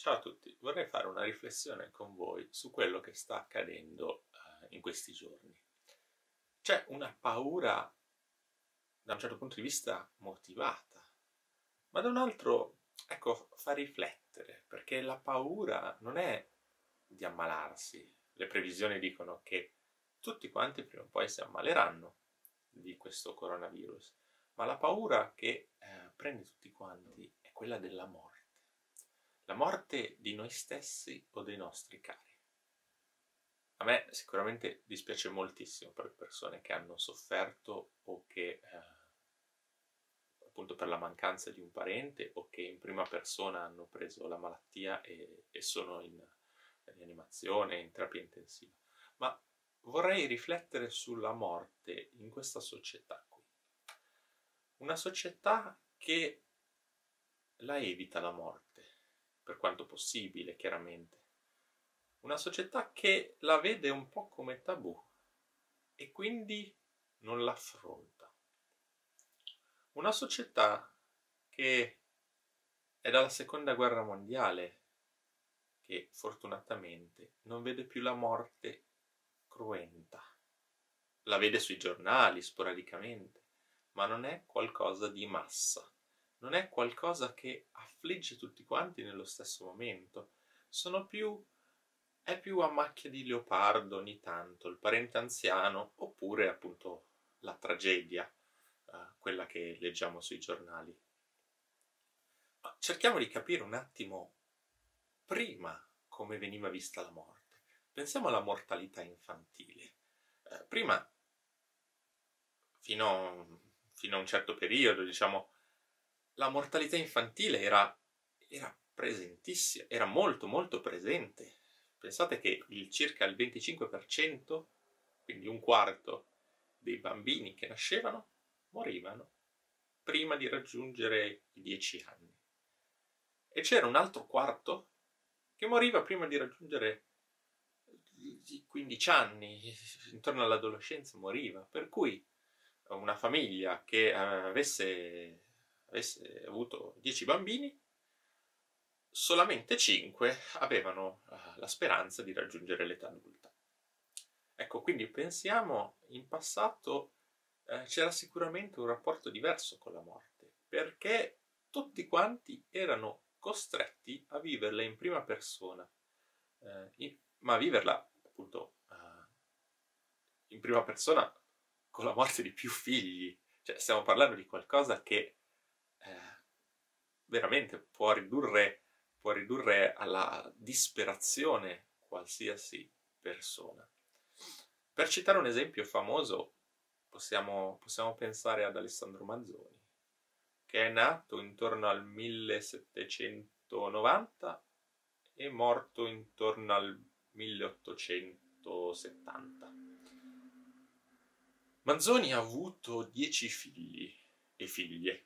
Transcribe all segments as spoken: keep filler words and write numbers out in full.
Ciao a tutti, vorrei fare una riflessione con voi su quello che sta accadendo eh, in questi giorni. C'è una paura da un certo punto di vista motivata, ma da un altro, ecco, fa riflettere, perché la paura non è di ammalarsi. Le previsioni dicono che tutti quanti prima o poi si ammaleranno di questo coronavirus, ma la paura che eh, prende tutti quanti è quella della morte. La morte di noi stessi o dei nostri cari. A me sicuramente dispiace moltissimo per le persone che hanno sofferto o che eh, appunto per la mancanza di un parente o che in prima persona hanno preso la malattia e, e sono in rianimazione, in terapia intensiva. Ma vorrei riflettere sulla morte in questa società qui. Una società che la evita la morte, per quanto possibile, chiaramente. Una società che la vede un po' come tabù e quindi non l'affronta. Una società che è dalla seconda guerra mondiale che fortunatamente non vede più la morte cruenta. La vede sui giornali sporadicamente, ma non è qualcosa di massa. Non è qualcosa che affligge tutti quanti nello stesso momento. Sono più È più a macchia di leopardo ogni tanto, il parente anziano, oppure appunto la tragedia, eh, quella che leggiamo sui giornali. Ma cerchiamo di capire un attimo prima come veniva vista la morte. Pensiamo alla mortalità infantile. Eh, prima, fino a, fino a un certo periodo, diciamo, la mortalità infantile era, era presentissima, era molto molto presente. Pensate che il circa il venticinque per cento, quindi un quarto dei bambini che nascevano, morivano prima di raggiungere i dieci anni. E c'era un altro quarto che moriva prima di raggiungere i quindici anni, intorno all'adolescenza moriva. Per cui una famiglia che avesse, avesse avuto dieci bambini, solamente cinque avevano uh, la speranza di raggiungere l'età adulta. Ecco, quindi pensiamo, in passato eh, c'era sicuramente un rapporto diverso con la morte, perché tutti quanti erano costretti a viverla in prima persona, eh, in, ma a viverla appunto uh, in prima persona con la morte di più figli. Cioè, stiamo parlando di qualcosa che eh, veramente può ridurre può ridurre alla disperazione qualsiasi persona. Per citare un esempio famoso, possiamo, possiamo pensare ad Alessandro Manzoni, che è nato intorno al millesettecentonovanta e morto intorno al milleottocentosettanta. Manzoni ha avuto dieci figli e figlie,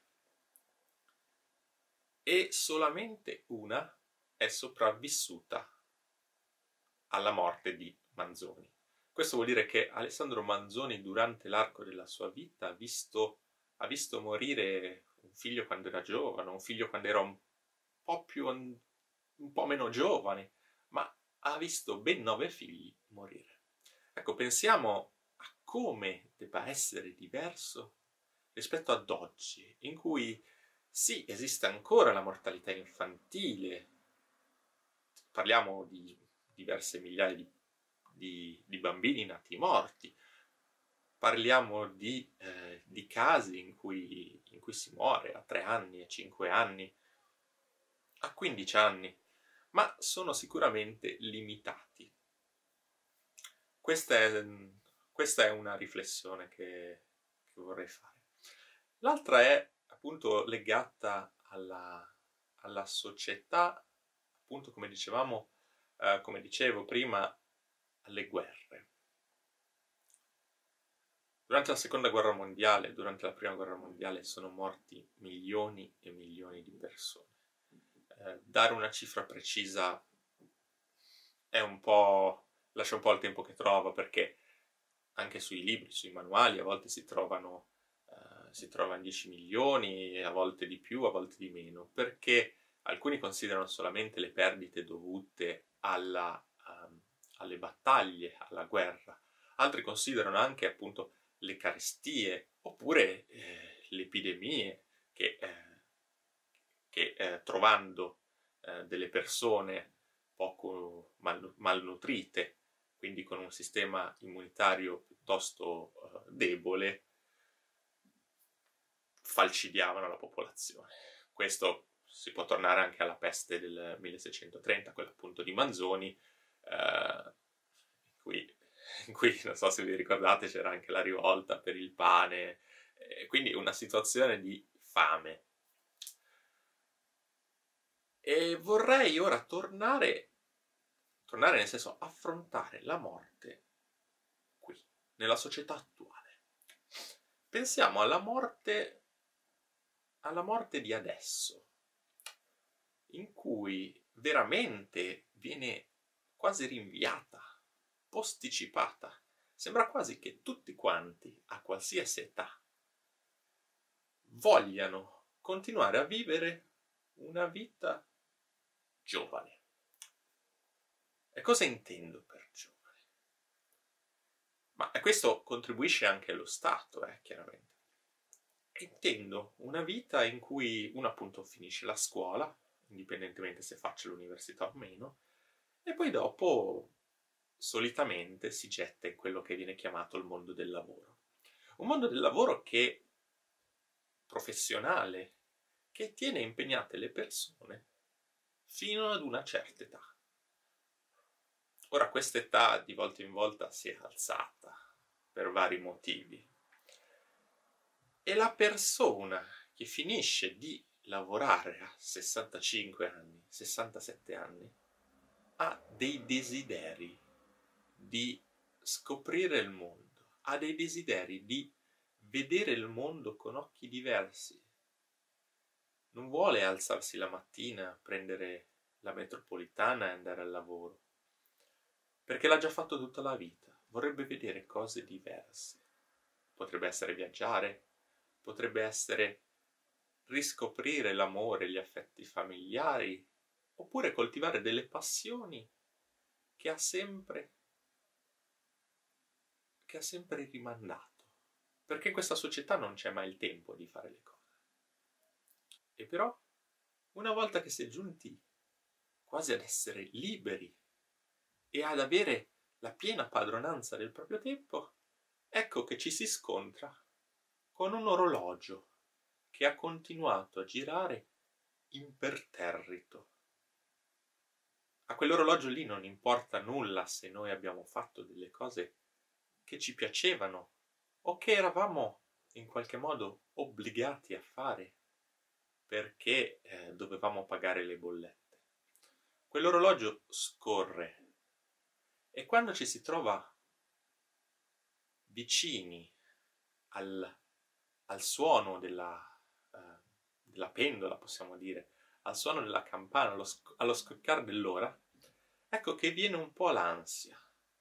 e solamente una è sopravvissuta alla morte di Manzoni. Questo vuol dire che Alessandro Manzoni durante l'arco della sua vita ha visto, ha visto morire un figlio quando era giovane, un figlio quando era un po' più un po' meno giovane, ma ha visto ben nove figli morire. Ecco, pensiamo a come debba essere diverso rispetto ad oggi, in cui sì, esiste ancora la mortalità infantile, parliamo di diverse migliaia di, di, di bambini nati morti, parliamo di, eh, di casi in cui, in cui si muore a tre anni, a cinque anni, a quindici anni, ma sono sicuramente limitati. Questa è, questa è una riflessione che, che vorrei fare. L'altra è appunto legata alla, alla società, appunto come dicevamo, eh, come dicevo prima, alle guerre. Durante la seconda guerra mondiale, durante la prima guerra mondiale sono morti milioni e milioni di persone. Eh, dare una cifra precisa è un po', lascia un po' il tempo che trova, perché anche sui libri, sui manuali a volte si trovano Uh, si trovano dieci milioni, a volte di più, a volte di meno, perché Alcuni considerano solamente le perdite dovute alla, um, alle battaglie, alla guerra. Altri considerano anche appunto le carestie oppure eh, le epidemie che, eh, che eh, trovando eh, delle persone poco mal, malnutrite, quindi con un sistema immunitario piuttosto eh, debole, falcidiavano la popolazione. Questo si può tornare anche alla peste del milleseicentotrenta, quella appunto di Manzoni, eh, in, cui, in cui, non so se vi ricordate, c'era anche la rivolta per il pane, eh, quindi una situazione di fame. E vorrei ora tornare, tornare nel senso affrontare la morte qui, nella società attuale. Pensiamo alla morte, alla morte di adesso, in cui veramente viene quasi rinviata, posticipata. Sembra quasi che tutti quanti, a qualsiasi età, vogliano continuare a vivere una vita giovane. E cosa intendo per giovane? Ma questo contribuisce anche lo Stato, eh, chiaramente. Intendo una vita in cui uno appunto finisce la scuola, indipendentemente se faccia l'università o meno, e poi dopo solitamente si getta in quello che viene chiamato il mondo del lavoro. Un mondo del lavoro che professionale, che tiene impegnate le persone fino ad una certa età. Ora questa età di volta in volta si è alzata per vari motivi e la persona che finisce di lavorare a sessantacinque anni, sessantasette anni, ha dei desideri di scoprire il mondo, ha dei desideri di vedere il mondo con occhi diversi. Non vuole alzarsi la mattina, prendere la metropolitana e andare al lavoro, perché l'ha già fatto tutta la vita. Vorrebbe vedere cose diverse. Potrebbe essere viaggiare, potrebbe essere riscoprire l'amore, gli affetti familiari, oppure coltivare delle passioni che ha sempre che ha sempre rimandato, perché in questa società non c'è mai il tempo di fare le cose. E però, una volta che si è giunti quasi ad essere liberi e ad avere la piena padronanza del proprio tempo, ecco che ci si scontra con un orologio che ha continuato a girare imperterrito. A quell'orologio lì non importa nulla se noi abbiamo fatto delle cose che ci piacevano o che eravamo in qualche modo obbligati a fare perché eh, dovevamo pagare le bollette. Quell'orologio scorre e quando ci si trova vicini al, al suono della, eh, della pendola, possiamo dire, al suono della campana, allo, sc- allo scoccare dell'ora, ecco che viene un po' l'ansia.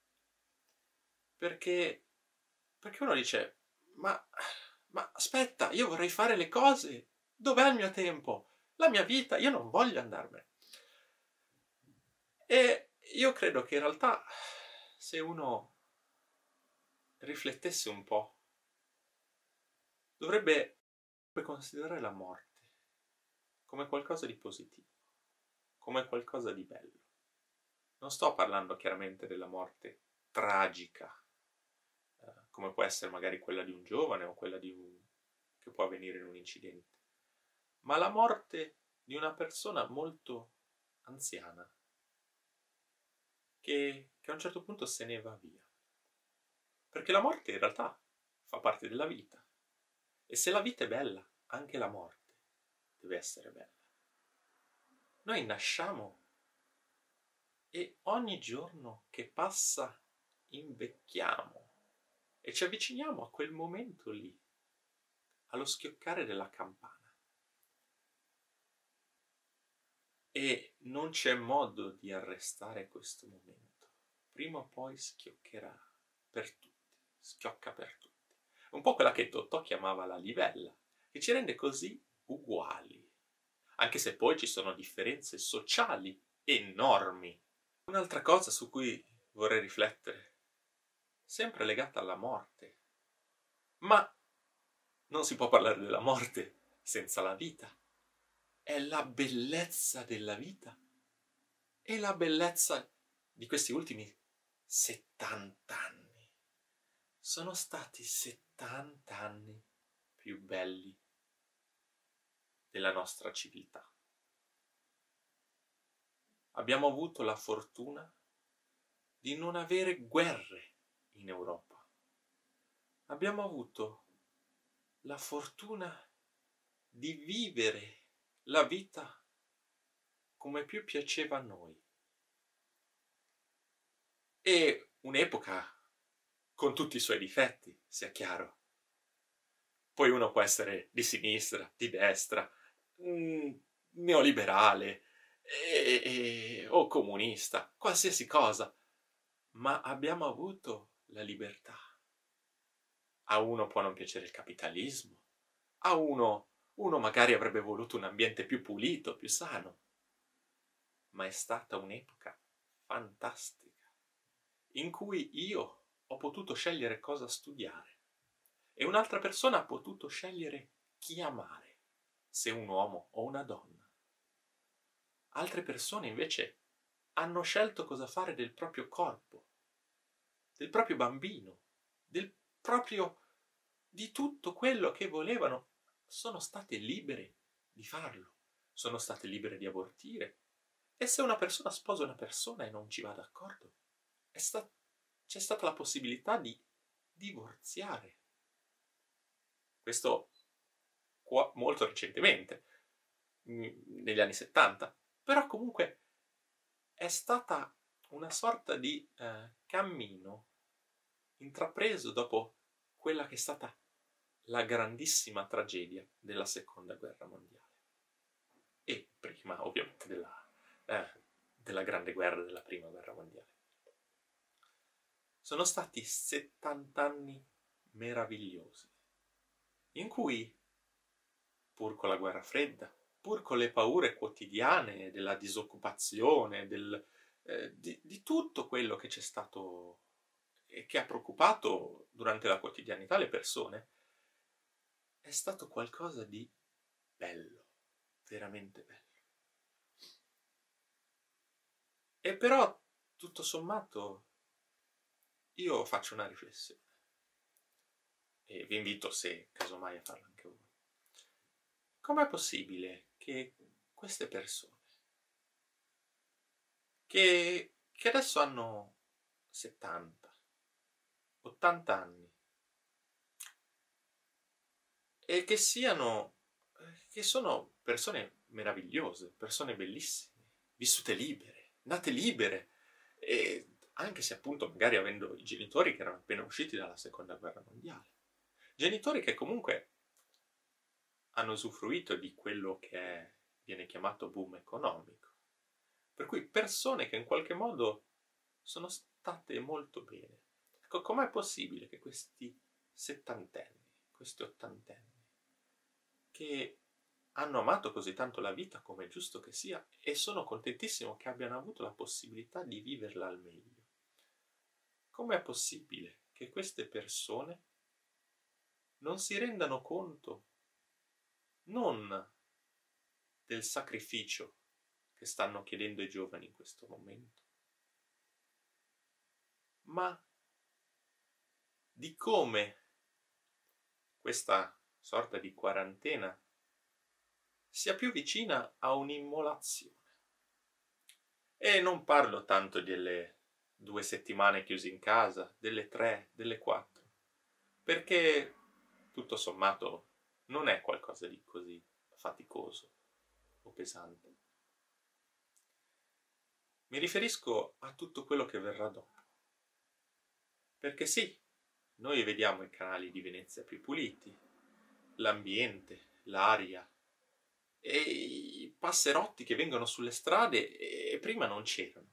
Perché, perché uno dice, ma, ma aspetta, io vorrei fare le cose, dov'è il mio tempo? La mia vita, io non voglio andarmene. E io credo che in realtà se uno riflettesse un po', dovrebbe considerare la morte come qualcosa di positivo, come qualcosa di bello. Non sto parlando chiaramente della morte tragica, eh, come può essere magari quella di un giovane o quella di un... che può avvenire in un incidente, ma la morte di una persona molto anziana che, che a un certo punto se ne va via. Perché la morte in realtà fa parte della vita. E se la vita è bella, anche la morte deve essere bella. Noi nasciamo e ogni giorno che passa invecchiamo e ci avviciniamo a quel momento lì, allo schioccare della campana. E non c'è modo di arrestare questo momento. Prima o poi schioccherà per tutti, schiocca per tutti. Un po' quella che Totò chiamava la livella, che ci rende così uguali. anche se poi ci sono differenze sociali enormi. Un'altra cosa su cui vorrei riflettere, sempre legata alla morte, ma non si può parlare della morte senza la vita, è la bellezza della vita e la bellezza di questi ultimi settanta anni. Sono stati settanta anni più belli della nostra civiltà. Abbiamo avuto la fortuna di non avere guerre in Europa. Abbiamo avuto la fortuna di vivere la vita come più piaceva a noi. E un'epoca con tutti i suoi difetti, sia chiaro. Poi uno può essere di sinistra, di destra, mh, neoliberale e, e, o comunista, qualsiasi cosa, ma abbiamo avuto la libertà. A uno può non piacere il capitalismo, a uno, uno magari avrebbe voluto un ambiente più pulito, più sano, ma è stata un'epoca fantastica, in cui io ho potuto scegliere cosa studiare e un'altra persona ha potuto scegliere chi amare, se un uomo o una donna. Altre persone invece hanno scelto cosa fare del proprio corpo, del proprio bambino, del proprio, di tutto quello che volevano. Sono state libere di farlo, sono state libere di abortire. E se una persona sposa una persona e non ci va d'accordo, è sta- c'è stata la possibilità di divorziare. Questo qua, molto recentemente, negli anni settanta, però comunque è stata una sorta di eh, cammino intrapreso dopo quella che è stata la grandissima tragedia della seconda guerra mondiale e prima ovviamente della, eh, della grande guerra della prima guerra mondiale. Sono stati settanta anni meravigliosi in cui, pur con la guerra fredda, pur con le paure quotidiane della disoccupazione, del, eh, di, di tutto quello che c'è stato e che ha preoccupato durante la quotidianità le persone, è stato qualcosa di bello, veramente bello. E però, tutto sommato, io faccio una riflessione e vi invito, se casomai, a farla anche voi. Com'è possibile che queste persone, che, che adesso hanno settanta, ottanta anni, e che siano, che sono persone meravigliose, persone bellissime, vissute libere, nate libere, e anche se appunto magari avendo i genitori che erano appena usciti dalla seconda guerra mondiale, genitori che comunque hanno usufruito di quello che è, viene chiamato boom economico, per cui persone che in qualche modo sono state molto bene. Ecco, com'è possibile che questi settantenni, questi ottantenni, che hanno amato così tanto la vita, come è giusto che sia, e sono contentissimo che abbiano avuto la possibilità di viverla al meglio, com'è possibile che queste persone non si rendano conto non del sacrificio che stanno chiedendo i giovani in questo momento, ma di come questa sorta di quarantena sia più vicina a un'immolazione. E non parlo tanto delle due settimane chiusi in casa, delle tre, delle quattro, perché tutto sommato non è qualcosa di così faticoso o pesante. Mi riferisco a tutto quello che verrà dopo. Perché sì, noi vediamo i canali di Venezia più puliti, l'ambiente, l'aria e i passerotti che vengono sulle strade e prima non c'erano.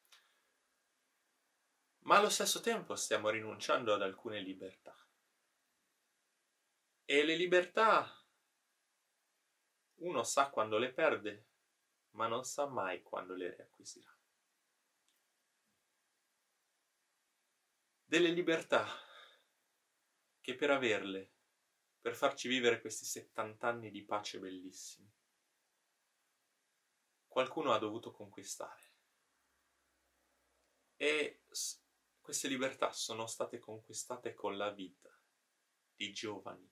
Ma allo stesso tempo stiamo rinunciando ad alcune libertà. E le libertà Uno sa quando le perde, ma non sa mai quando le riacquisirà. Delle libertà che per averle, per farci vivere questi settanta anni di pace bellissimi, qualcuno ha dovuto conquistare. E queste libertà sono state conquistate con la vita di giovani,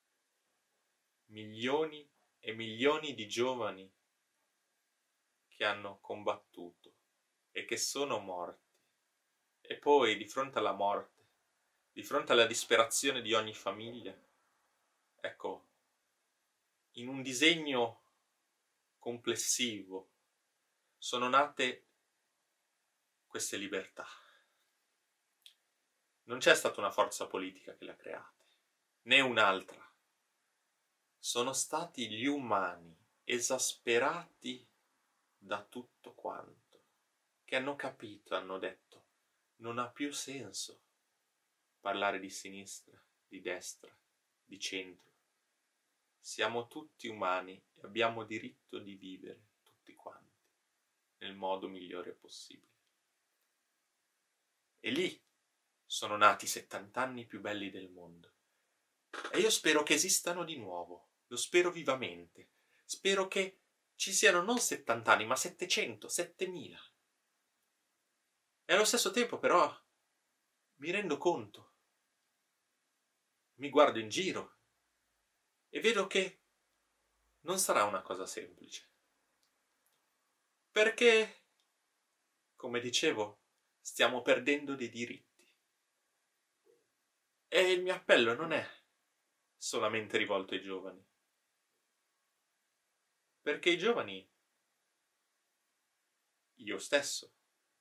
milioni e milioni di giovani che hanno combattuto e che sono morti. E poi, di fronte alla morte, di fronte alla disperazione di ogni famiglia, ecco, in un disegno complessivo sono nate queste libertà. Non c'è stata una forza politica che le ha create, né un'altra. Sono stati gli umani esasperati da tutto quanto, che hanno capito, hanno detto, non ha più senso parlare di sinistra, di destra, di centro. Siamo tutti umani e abbiamo diritto di vivere tutti quanti nel modo migliore possibile. E lì sono nati i settanta anni più belli del mondo. E io spero che esistano di nuovo, lo spero vivamente. Spero che ci siano non settanta anni, ma settecento, settemila. E allo stesso tempo però mi rendo conto, mi guardo in giro e vedo che non sarà una cosa semplice. Perché, come dicevo, stiamo perdendo dei diritti. E il mio appello non è solamente rivolto ai giovani. Perché i giovani, io stesso,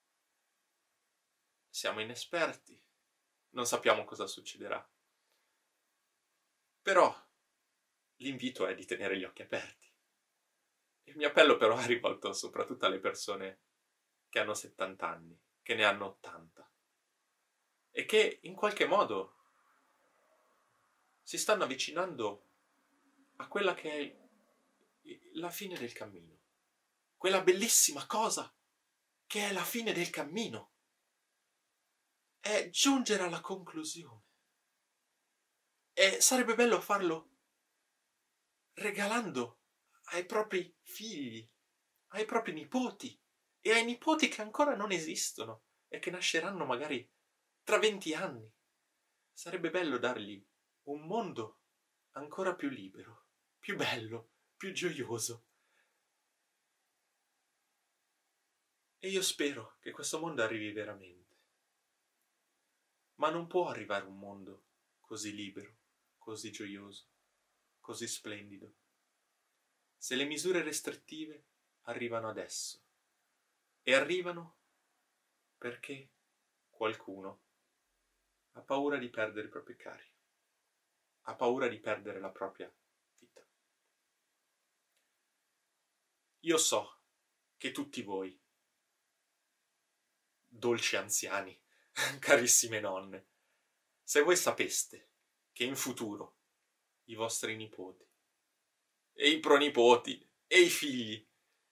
siamo inesperti, non sappiamo cosa succederà. Però l'invito è di tenere gli occhi aperti. Il mio appello però è rivolto soprattutto alle persone che hanno settanta anni, che ne hanno ottanta, e che in qualche modo si stanno avvicinando a quella che è la fine del cammino. Quella bellissima cosa che è la fine del cammino. È giungere alla conclusione. E sarebbe bello farlo regalando ai propri figli, ai propri nipoti e ai nipoti che ancora non esistono e che nasceranno magari tra venti anni. Sarebbe bello dargli un mondo ancora più libero, più bello, più gioioso. E io spero che questo mondo arrivi veramente. Ma non può arrivare un mondo così libero, così gioioso, così splendido, se le misure restrittive arrivano adesso. E arrivano perché qualcuno ha paura di perdere i propri cari, ha paura di perdere la propria vita. Io so che tutti voi, dolci anziani, carissime nonne, se voi sapeste che in futuro i vostri nipoti e i pronipoti e i figli,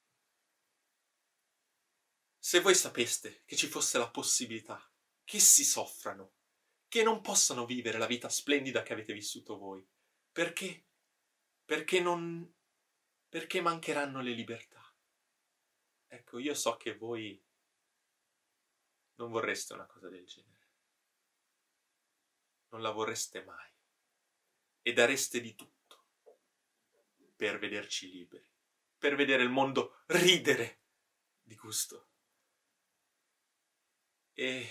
se voi sapeste che ci fosse la possibilità che si soffrano, che non possano vivere la vita splendida che avete vissuto voi, perché? Perché non... perché mancheranno le libertà. Ecco, io so che voi non vorreste una cosa del genere. Non la vorreste mai. E dareste di tutto per vederci liberi, per vedere il mondo ridere di gusto. E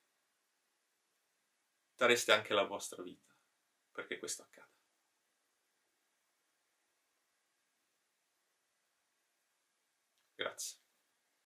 dareste anche la vostra vita perché questo accada. Grazie.